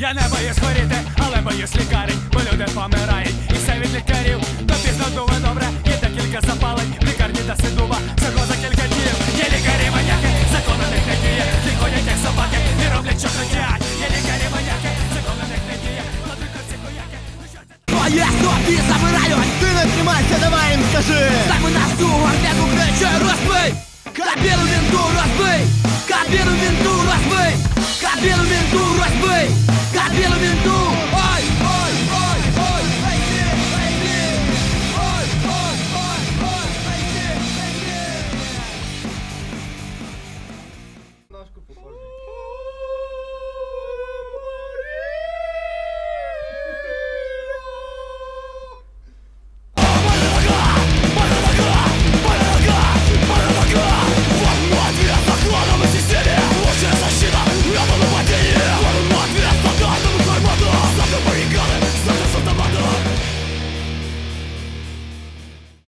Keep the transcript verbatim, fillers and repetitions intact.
Я не боюсь хворіти, але боюсь лікарень, бо люди помирають, і все від лікарів. То пізно думає добре, є декілька запалень, в лікарні та сидуба, всього за кілька днів. Є лікарі маньяки, закон на них не діє, ті ходять як собаки, і роблять, що хотять. Є лікарі маньяки, закон на них не діє, кладуть на ці кояки. Твоє собі забирають. Ти не тримайся, давай їм скажи. Саме на сумах, як у кричу розбий. Кабіну він